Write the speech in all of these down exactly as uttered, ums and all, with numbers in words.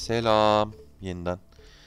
Selam yeniden.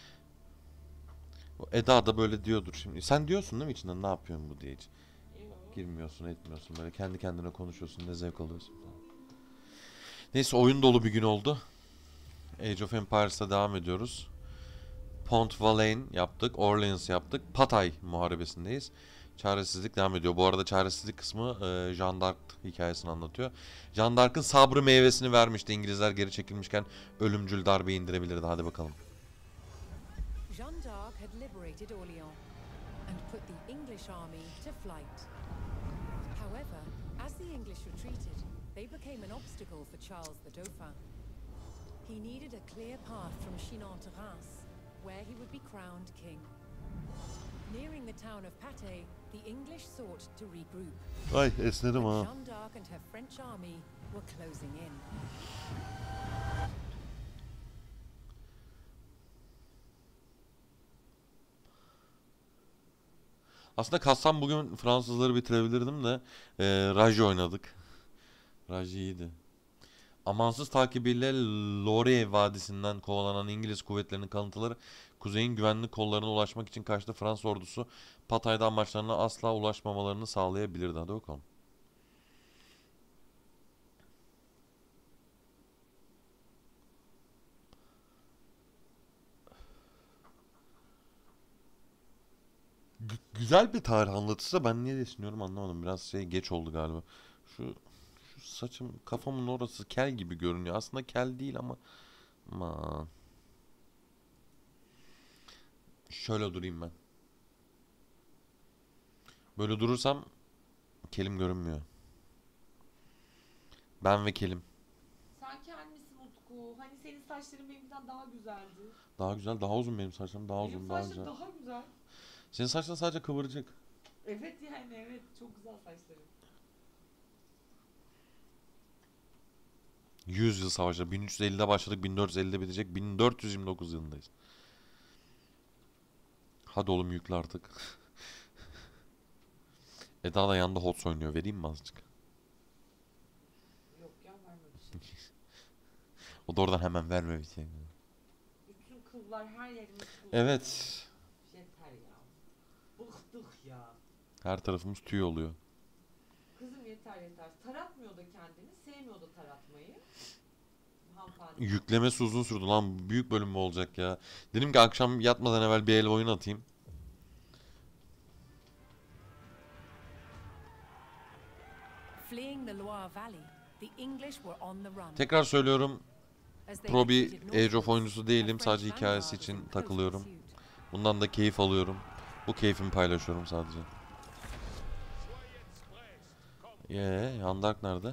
Bu Eda da böyle diyordur şimdi. Sen diyorsun değil mi içinden ne yapıyorsun bu diye hiç. Girmiyorsun etmiyorsun böyle kendi kendine konuşuyorsun ne zevk alıyorsun falan. Neyse oyun dolu bir gün oldu. Age of Empires'a devam ediyoruz. Pont Valain yaptık. Orleans yaptık. Patay muharebesindeyiz. Çaresizlik devam ediyor. Bu arada çaresizlik kısmı e, Jeanne d'Arc hikayesini anlatıyor. Jeanne d'Arc'ın sabrı meyvesini vermişti. İngilizler geri çekilmişken ölümcül darbe indirebilirdi. Hadi bakalım. Jeanne d'Arc had liberated Orléans and put the English army to flight. However, as the English retreated, they became an obstacle for Charles the Dauphin. He needed a clear path from Chinon to Reims, where he would be crowned king. Nearing the town of Patay, the English sought to regroup. Ay esnedim But ha. Jeanne d'Arc and her French army were closing in. Aslında kassam bugün Fransızları bitirebilirdim de e, Raji oynadık. Raji iyiydi. Amansız takibiyle Lorey Vadisi'nden kovalanan İngiliz kuvvetlerinin kalıntıları kuzeyin güvenlik kollarına ulaşmak için kaçtı. Fransız ordusu Patay'da amaçlarına asla ulaşmamalarını sağlayabilirdi. Hadi bakalım. Gü- güzel bir tarih anlatısı. Ben niye düşünüyorum anlamadım. Biraz şey geç oldu galiba. Şu şu saçım kafamın orası kel gibi görünüyor. Aslında kel değil ama aman. Şöyle durayım ben. Böyle durursam kelim görünmüyor. Ben ve kelim. Sen kendisi Utku. Hani senin saçların benimkinden daha güzeldi. Daha güzel, daha uzun benim saçlarım. Daha Benim uzun, daha saçlarım güzel. daha güzel. Senin saçların sadece kıvırcık. Evet yani evet. Çok güzel saçlarım. yüz yıl savaşları. bin üç yüz ellide başladık, bin dört yüz ellide bitecek. bin dört yüz yirmi dokuz yılındayız. Hadi oğlum yükle artık. Eda da yanında Hots oynuyor. Vereyim mi azıcık? Yok ya vermemişim. O da oradan hemen verme bir şey. Bütün kıllar her yerimiz kıl. Evet. Yeter ya. Bıktık ya. Her tarafımız tüy oluyor. Kızım yeter yeter. Taratmıyor da kendini. Sevmiyor da taratmayı. Hanımefendi. Yüklemesi uzun sürdü lan. Büyük bölüm mü olacak ya? Dedim ki akşam yatmadan evvel bir el oyun atayım. Fleeing the Loire Valley, the English were on the run. Tekrar söylüyorum. As they Pro bir retreated Age of northwards, oyuncusu a değilim. French Sadece vanguard hikayesi was için in close takılıyorum. pursuit. Bundan da keyif alıyorum. Bu keyfimi paylaşıyorum sadece. Yeee, Yandark nerede?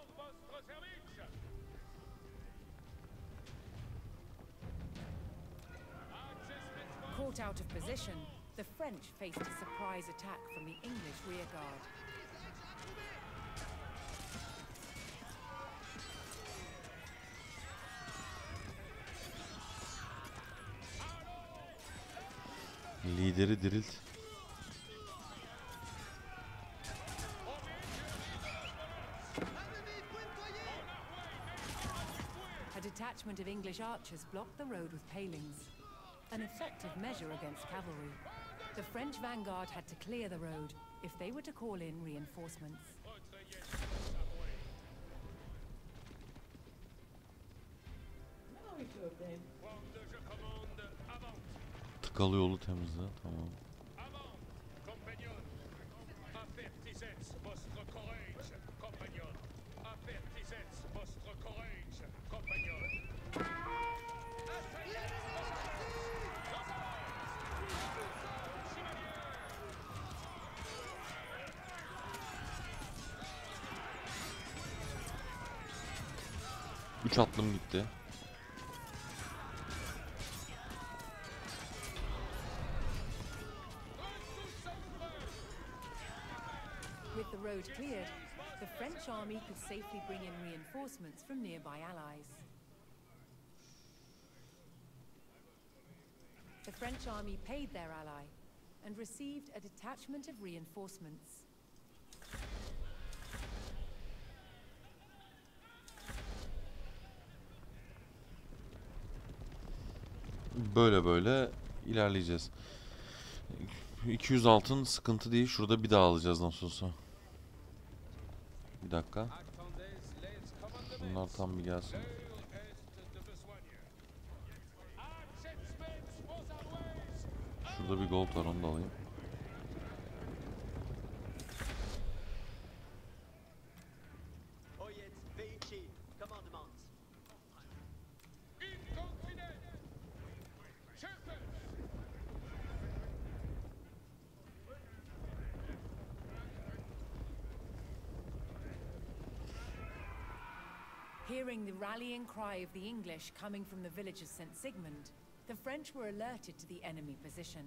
Caught out of position, the French faced a surprise attack from the English rearguard. Lideri dirilt. A detachment of English archers blocked the road with palings, an effective measure against cavalry. The French vanguard had to clear the road if they were to call in reinforcements. Ne yapıyor be? Tıkalı yolu temizle. Tamam. Üç atlım gitti. With the road cleared, the French army could safely bring in reinforcements from nearby allies. The French army paid their ally and received a detachment of reinforcements. Böyle böyle ilerleyeceğiz. iki yüz altın sıkıntı değil. Şurada bir daha alacağız nasıl olsa. Bir dakika. Bunlar tam bir gelsin. Şurada bir gold var, onu da alayım. Hearing the rallying cry of the English coming from the village of Saint Sigmund, the French were alerted to the enemy position.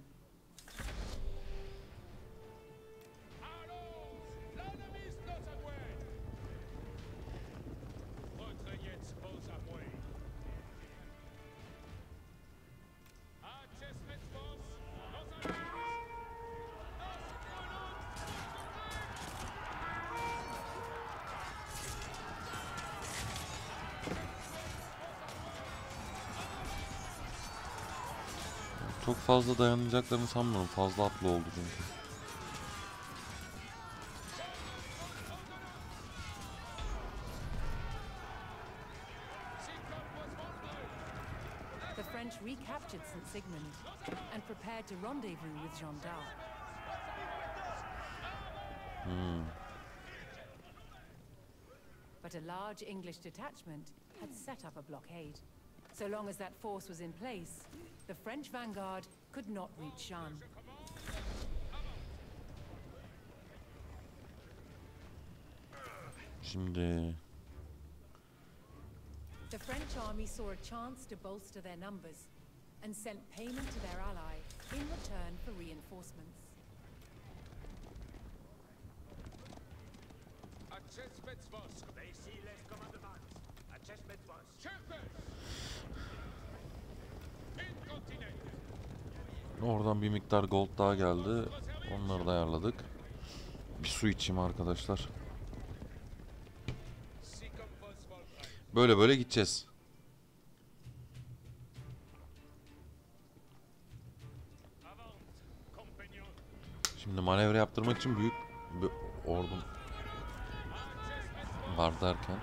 Çok fazla dayanacaklarını sanmıyorum. Fazla atlı oldu çünkü. The French recaptured Saint Sigmund and prepared to rendezvous with Jeanne d'Arc. Hmm. But a large English detachment had set up a blockade. So long as that force was in place, the French vanguard could not reach Jeanne. Şimdi The French army saw a chance to bolster their numbers and sent payment to their ally in return for reinforcements. oradan bir miktar gold daha geldi. Onları da ayarladık. Bir su içeyim arkadaşlar. Böyle böyle gideceğiz. Şimdi manevra yaptırmak için büyük bir ordum var derken.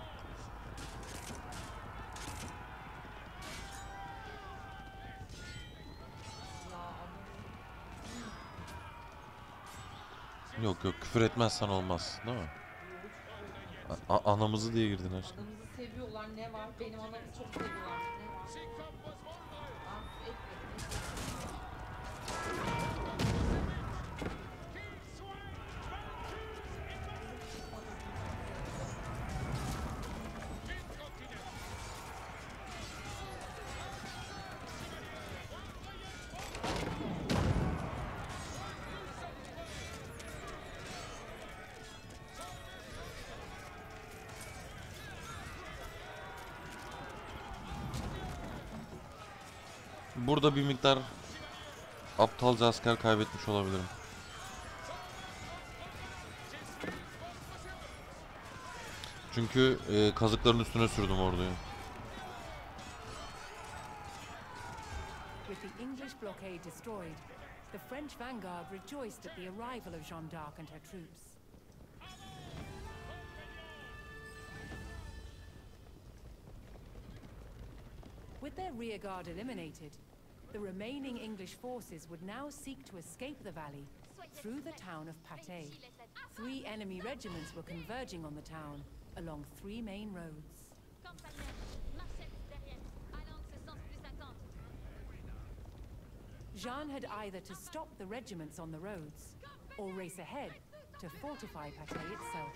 Yok yok, küfür etmezsen olmaz değil mi? A- anamızı diye girdin aşkım. Anamızı seviyorlar, ne var? Benim anamı çok seviyorlar, ne var? Ben etmedim. Burada bir miktar aptalca asker kaybetmiş olabilirim. Çünkü e, kazıkların üstüne sürdüm orduyu. With the English blockade destroyed, the French vanguard rejoiced at the arrival of Jeanne d'Arc and her troops. With their rear guard eliminated, the remaining English forces would now seek to escape the valley through the town of Patay. Three enemy regiments were converging on the town along three main roads. Jeanne had either to stop the regiments on the roads or race ahead to fortify Patay itself.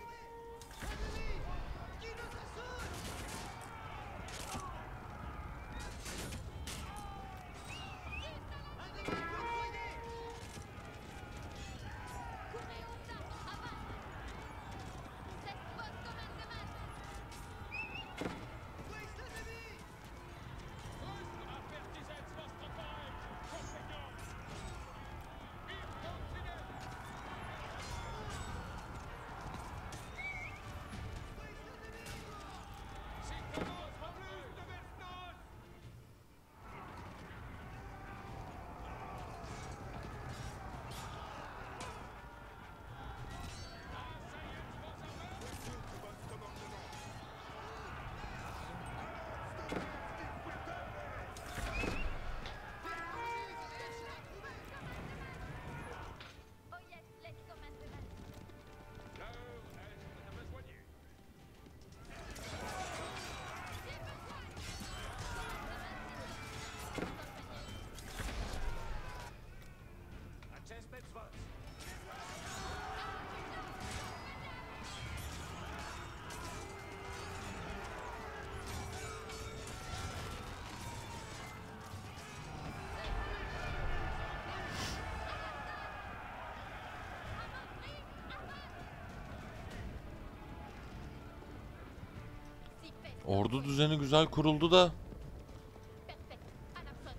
Ordu düzeni güzel kuruldu da Perfect. Anapson.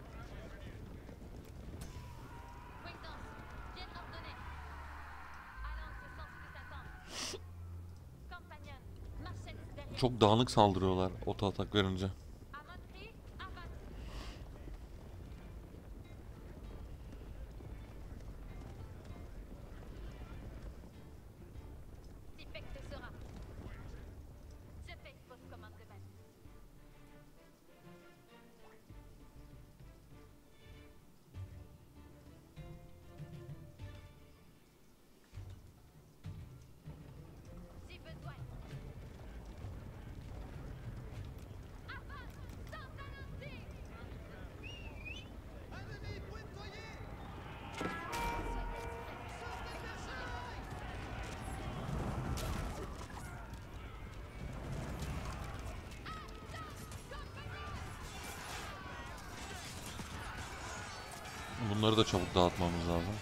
Voisance. Bien ordonné. Allons, ce sens plus attendre. Compagnon. Marchandise derrière. çok dağınık saldırıyorlar oto atak verince. À Montry. Abat. Si fait que ce sera. Je fais votre commande de base. Si besoin. Avance. Dans un lancer. Bunları da çabuk dağıtmamız lazım.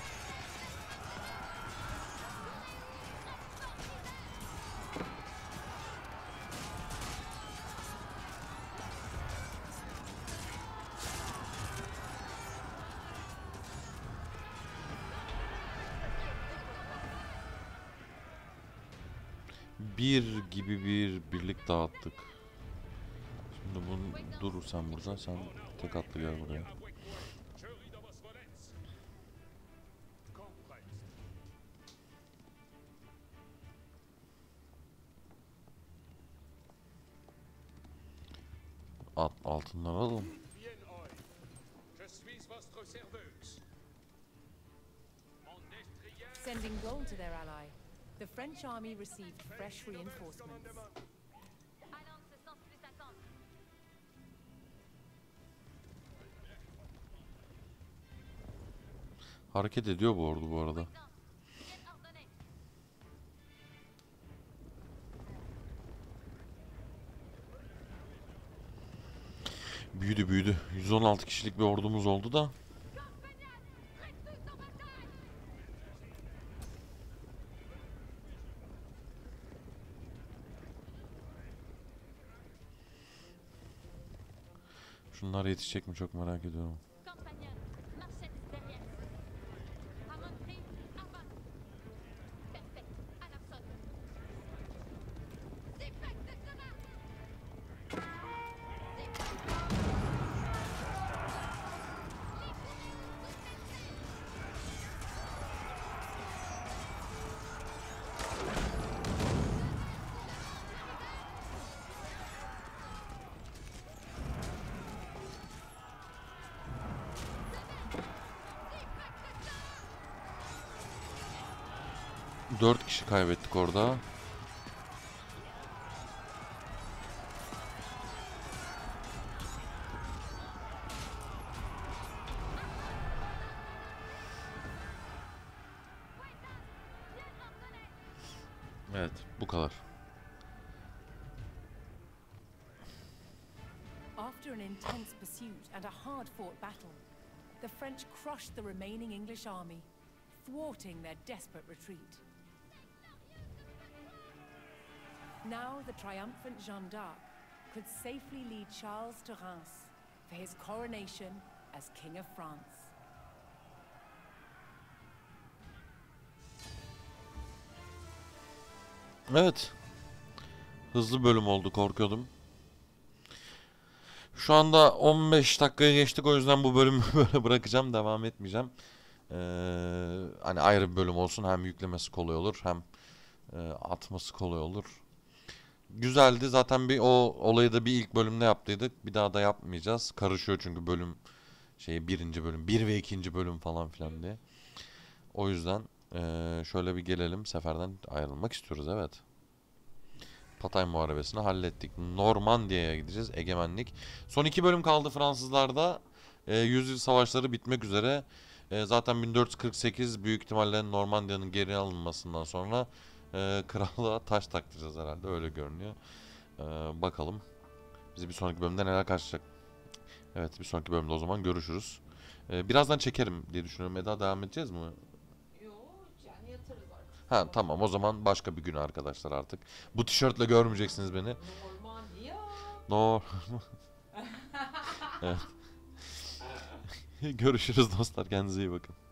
Bir gibi bir birlik dağıttık. Şimdi bunu dur sen burada, sen tek atlı gel buraya. At, altınları alalım. Sending gold to their ally, the French army received fresh reinforcements. Allons, ce sens plus attendre. Hareket ediyor bu ordu bu arada. Voisance. Bien ordonné. Büyüdü büyüdü. yüz on altı kişilik bir ordumuz oldu da. Şunlar yetişecek mi çok merak ediyorum. Compagnon. Marchandise derrière. À Montry. Abat. Perfect. Anapson. Si fait que ce sera. Dört kişi kaybettik orada. Evet, bu kadar. After an intense pursuit and a hard-fought battle, the French crushed the remaining English army, thwarting their desperate retreat. Now the triumphant Jeanne d'Arc could safely lead Charles to Reims for his coronation as King of France. Evet. Hızlı bölüm oldu, korkuyordum. Şu anda on beş dakikaya geçtik, o yüzden bu bölümü böyle bırakacağım, devam etmeyeceğim. Ee, hani ayrı bir bölüm olsun, hem yüklemesi kolay olur hem e, atması kolay olur. Güzeldi zaten, bir o olayı da bir ilk bölümde yaptıydık, bir daha da yapmayacağız. Karışıyor çünkü bölüm şey, birinci bölüm bir ve ikinci bölüm falan filan diye. O yüzden e, şöyle bir gelelim, seferden ayrılmak istiyoruz, evet. Patay Muharebesi'ni hallettik. Normandiya'ya gideceğiz. Egemenlik. Son iki bölüm kaldı Fransızlarda. E, Yüzyıl Savaşları bitmek üzere. E, zaten bin dört yüz kırk sekiz büyük ihtimalle Normandiya'nın geri alınmasından sonra e, krallığa taş taktıracağız herhalde. Öyle görünüyor. E, bakalım. Bizi bir sonraki bölümde neler karşılayacak. Evet, bir sonraki bölümde o zaman görüşürüz. E, birazdan çekerim diye düşünüyorum. Eda, devam edeceğiz mi? Yo, yani yatarız artık. Ha tamam, o zaman başka bir gün arkadaşlar artık. Bu tişörtle görmeyeceksiniz beni. Normandiya. No. Evet. Görüşürüz dostlar. Kendinize iyi bakın.